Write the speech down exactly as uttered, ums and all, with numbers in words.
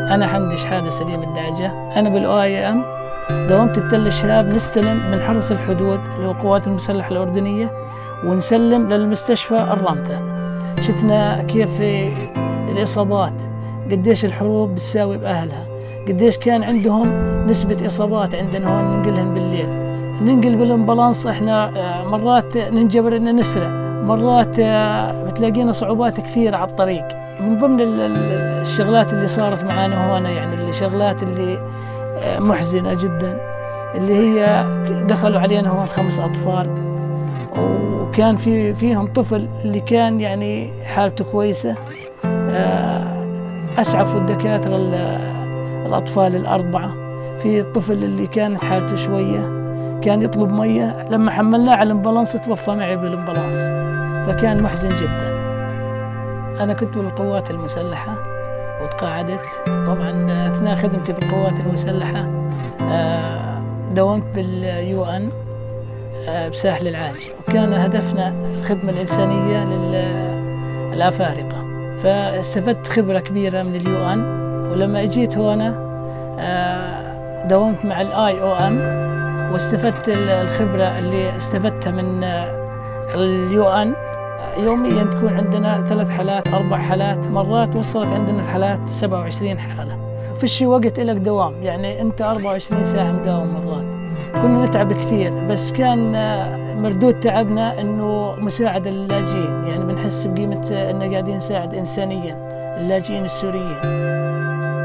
أنا حمدي شحادة سليم الدعجة. أنا بالآي أو إم داومت بتل الشهاب، نستلم من حرس الحدود للقوات المسلحة الأردنية ونسلم للمستشفى الرمتة. شفنا كيف الإصابات، قديش الحروب بتساوي بأهلها، قديش كان عندهم نسبة إصابات عندنا هون ننقلهم بالليل. ننقل بالامبلانس احنا مرات ننجبر ان نسرع، مرات بتلاقينا صعوبات كثيرة على الطريق. من ضمن الشغلات اللي صارت معانا هون، يعني الشغلات اللي محزنة جدا، اللي هي دخلوا علينا هون خمس أطفال، وكان في فيهم طفل اللي كان يعني حالته كويسة. أسعفوا الدكاترة الأطفال الأربعة. في الطفل اللي كانت حالته شوية كان يطلب مية، لما حملناه على الامبلانس توفى معي بالامبلانس، فكان محزن جدا. أنا كنت بالقوات المسلحة وتقاعدت. طبعا أثناء خدمتي بالقوات المسلحة داومت باليو ان بساحل العاج، وكان هدفنا الخدمة الإنسانية للأفارقة، فاستفدت خبرة كبيرة من اليو ان. ولما اجيت هنا داومت مع الاي او ام، واستفدت الخبرة اللي استفدتها من اليو ان. يوميا تكون عندنا ثلاث حالات أربع حالات، مرات وصلت عندنا الحالات سبعة وعشرين حالة. فيش وقت لك دوام، يعني أنت أربعة وعشرين ساعة مداوم. مرات كنا نتعب كثير، بس كان مردود تعبنا إنه مساعدة للاجئين، يعني بنحس بقيمة إننا قاعدين نساعد إنسانيا اللاجئين السوريين.